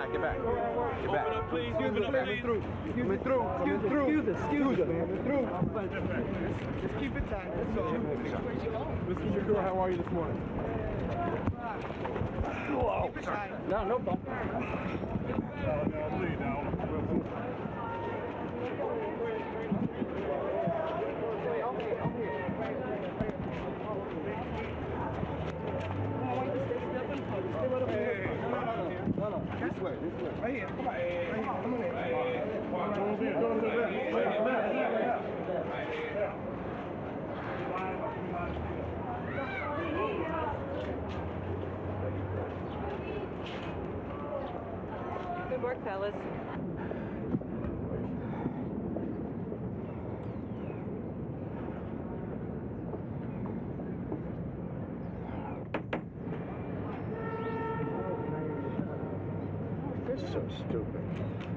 back, get back. Get back. Open up, please. Open Open up, up, please. please. Coming through. Excuse us, man. Just keep it tight. That's all. Mr. Shakur, how are you this morning? Whoa. Keep it tight. No, no problem. No. This way. Right here. Come on. Right here. Come on in. Good work, fellas. This is so stupid.